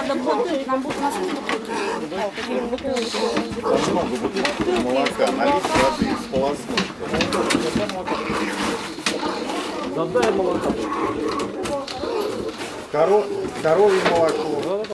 надо бутылки, нам будут наши бутылки. Много бутылки молока, налить воды, сполоснуть. Задай молоко. Коровье молоко.